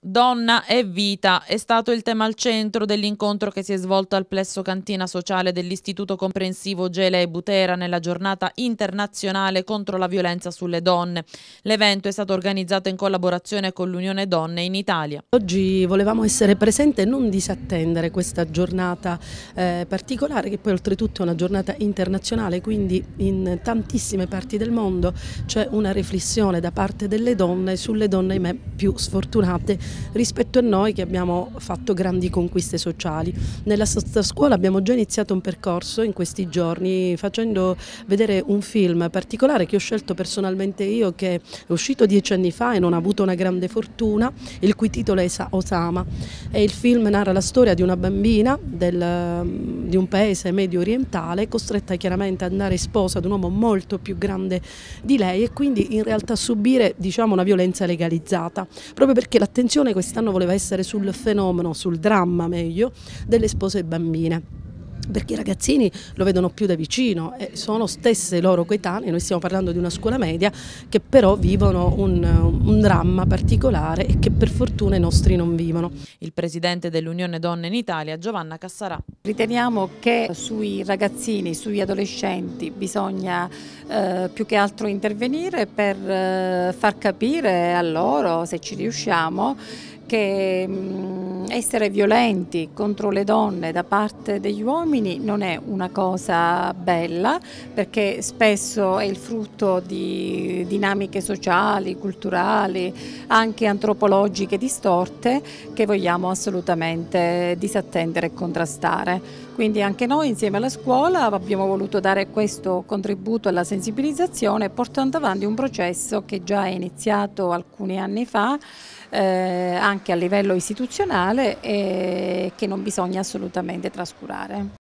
Donna e vita è stato il tema al centro dell'incontro che si è svolto al plesso cantina sociale dell'Istituto Comprensivo Gela e Butera nella giornata internazionale contro la violenza sulle donne. L'evento è stato organizzato in collaborazione con l'Unione Donne in Italia. Oggi volevamo essere presenti e non disattendere questa giornata particolare, che poi oltretutto è una giornata internazionale, quindi in tantissime parti del mondo c'è una riflessione da parte delle donne sulle donne, ahimè, più sfortunate rispetto a noi che abbiamo fatto grandi conquiste sociali. Nella nostra scuola abbiamo già iniziato un percorso in questi giorni facendo vedere un film particolare che ho scelto personalmente io, che è uscito 10 anni fa e non ha avuto una grande fortuna, il cui titolo è Osama. E il film narra la storia di una bambina di un paese medio orientale costretta chiaramente ad andare sposa ad un uomo molto più grande di lei e quindi in realtà subire, diciamo, una violenza legalizzata, proprio perché l'attenzione quest'anno voleva essere sul fenomeno, sul dramma meglio, delle spose bambine. Perché i ragazzini lo vedono più da vicino e sono stesse loro coetanee, noi stiamo parlando di una scuola media, che però vivono un dramma particolare e che per fortuna i nostri non vivono. Il presidente dell'Unione Donne in Italia, Giovanna Cassarà. Riteniamo che sui ragazzini, sugli adolescenti bisogna più che altro intervenire per far capire a loro, se ci riusciamo, che essere violenti contro le donne da parte degli uomini non è una cosa bella, perché spesso è il frutto di dinamiche sociali, culturali, anche antropologiche distorte, che vogliamo assolutamente disattendere e contrastare. Quindi anche noi insieme alla scuola abbiamo voluto dare questo contributo alla sensibilizzazione, portando avanti un processo che già è iniziato alcuni anni fa, anche a livello istituzionale, e che non bisogna assolutamente trascurare.